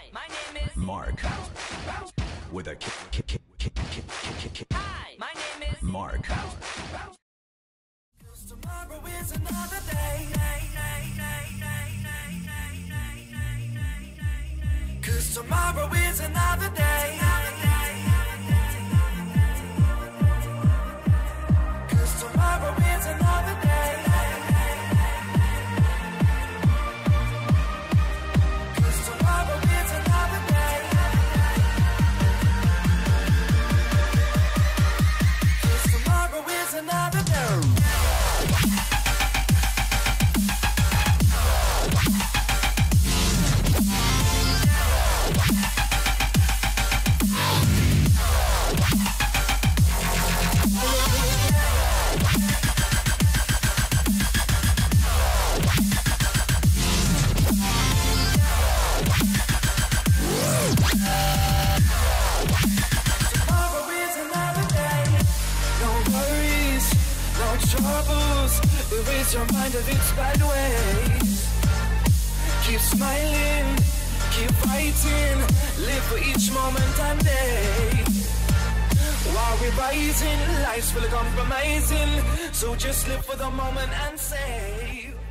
my name is Mark with a Hi, my name is Mark. Tomorrow is another day. 'Cause tomorrow is another day. 'Cause tomorrow is another day. 'Cause tomorrow is another day. 'Cause tomorrow is another day. Tomorrow is another day. No worries, no troubles. Erase your mind of its bad ways. Keep smiling, keep fighting. Live for each moment and day. While we're rising, life's full of compromising. So just live for the moment and save.